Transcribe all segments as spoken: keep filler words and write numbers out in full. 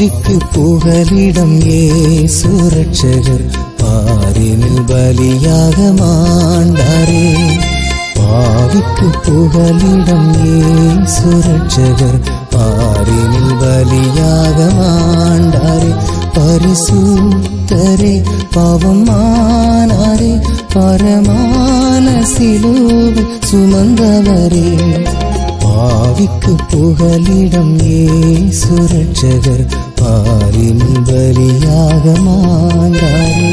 பாவிக்கு புகலிடம் இயேசு ரட்சகர் பாரினில் பலியாக மாண்டாரே. பாவிக்கு புகலிடம் இயேசு ரட்சகர் பாரினில் பலியாக மாண்டாரே. பரிசுத்தரே பாவம் மானாரே, பரமான சிலுவை சுமந்தவரே. பாவிக்கு புகலிடம் இயேசு ரட்சகர் பாரினில் பலியாக மாண்டாரே.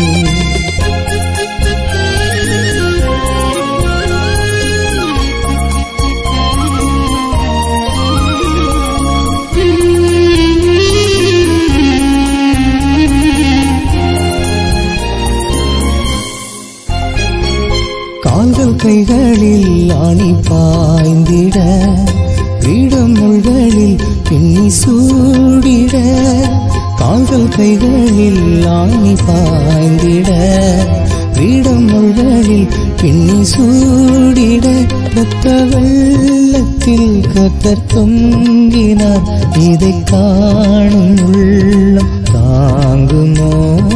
கால்கள் கைகளில் ஆணி பாய்ந்திட, கிரீடம் முள்களில் பின்னி சூடிட. கால்கள் கைகளில் ஆணி பாய்ந்திட, கிரீடம் முள்களில் பின்னி சூடிட. இரத்த வெள்ளத்தில் கர்த்தர் தொங்கினார், இதை காணும் உள்ளம் தாங்குமோ?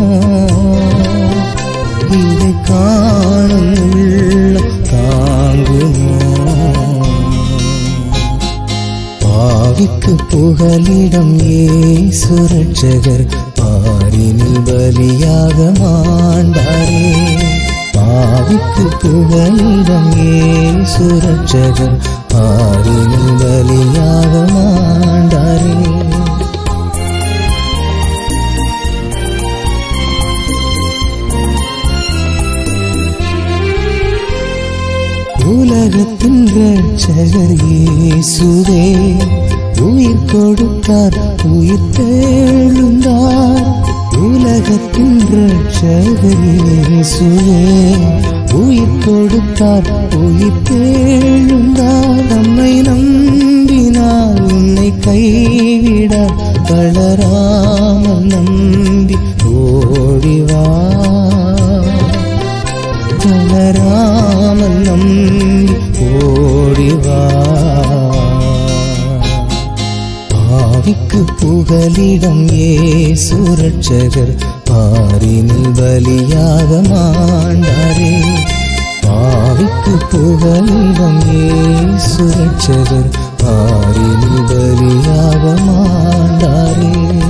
இதை காணும் உள்ளம் தாங்குமோ? பாவிக்கு புகலிடம் இயேசு ரட்சகர் பாரினில் பலியாக மாண்டாரே. பாவிக்கு புகலிடம் இயேசு ரட்சகர் பாரினில் பலியாக மாண்டாரே. உலகத்தின் ரட்சகர் இயேசுவே உயிர் கொடுத்தார், உயிர் தெழுந்தார். உலகத்தின் ரட்சகர் இயேசுவே உயிர் கொடுத்தார், உயிர் தெழுந்தார். நம்மை நம்பினார் உன்னை கைவிடார், தளராமல் நம்பி ஓடிவா. தளராமல் நம்பி ஓடிவா. பாவிக்கு புகலிடம் இயேசு ரட்சகர் பாரினில் பலியாக மாண்டாரே. பாவிக்கு புகலிடம் இயேசு ரட்சகர் பாரினில் பலியாக மாண்டாரே.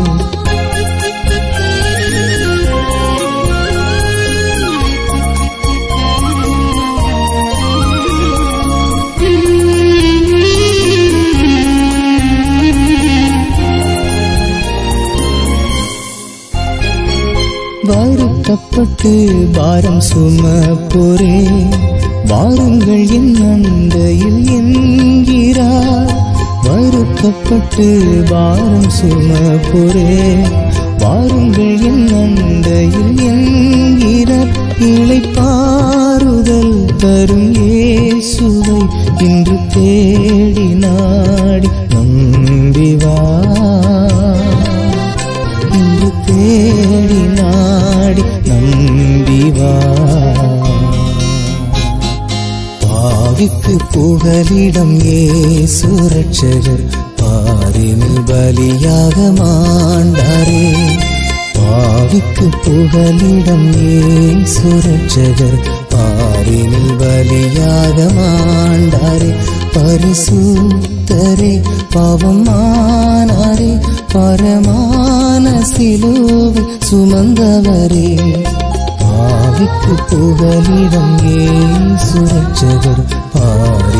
வருத்தப்பட்டு பாரம் சுமப்போரே, வாருங்கள் என் அண்டையில் என்கிறார். வருத்தப்பட்டு பாரம் சுமப்போரே, வாருங்கள் என் அண்டையில் என்கிறார். இளைப்பாறுதல் தரும் இயேசுவை இன்று தேடி நாடி நம்பிவா. இன்று தேடி நாடி நம்பிவா. பாவிக்கு புகலிடம் இயேசு ரட்சகர் பாரினில் பலியாக மாண்டாரே. பாவிக்கு புகலிடம் இயேசு ரட்சகர் பாரினில் பலியாக மாண்டாரே. பரிசுத்தரே பாவம் மானாரே, பரமான சிலுவை சுமந்தவரே. பாவிக்கு புகலிடம் இயேசு ரட்சகர் பாரினில்